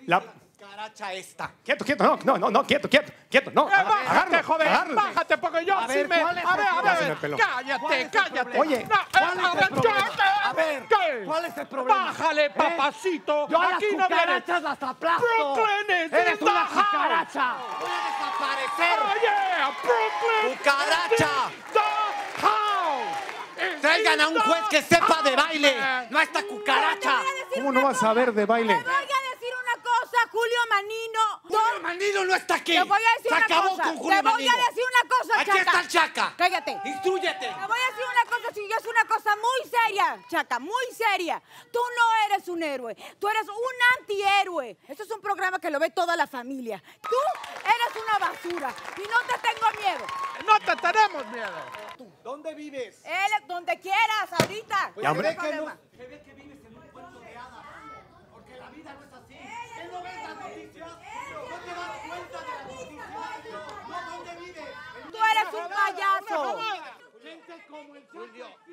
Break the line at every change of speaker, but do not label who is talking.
La
cucaracha esta.
Quieto, quieto, no.
Bájate, joven,
agárralo.
bájate, porque yo
A
sí
ver,
me...
¿cuál es
A ver,
el
a
problema?
ver,
Pelón.
cállate.
Oye,
¿Cuál es el problema? A ver,
¿qué?
¿cuál es el problema?
Bájale, papacito.
Yo a las
Aquí no vienes.
cucarachas las aplasto.
Brooklyn is
¡Eres
in the
una
house.
cucaracha! ¡Voy a desaparecer!
Oh, yeah, Brooklyn.
¡Cucaracha!
is in the house.
Traigan a un juez que sepa de baile, no a esta cucaracha.
¿Cómo no vas a ver de baile?
Te voy a decir una cosa, Julio Manino.
Julio Manino no está aquí.
Te voy a decir
Se
una
acabó
cosa.
con Julio
Te voy
Manino.
a decir una cosa,
Aquí
Chaca.
está el Chaca.
Cállate.
Instrúyete.
Te voy a decir una cosa, si yo es una cosa muy seria, Chaca, muy seria. Tú no eres un héroe, tú eres un antihéroe. Esto es un programa que lo ve toda la familia. Tú eres una basura y no te tengo miedo.
No te tenemos miedo.
¿Dónde vives?
Él, donde quieras, ahorita.
Ya, hombre.
No hay problema.
Se ve que vives en un cuento de hadas. Porque la vida no es así. ¿Qué no ves las noticias? ¿No te das cuenta de las noticias? ¿No? ¿Dónde vives?
Tú eres un payaso.
Gente como el Julio.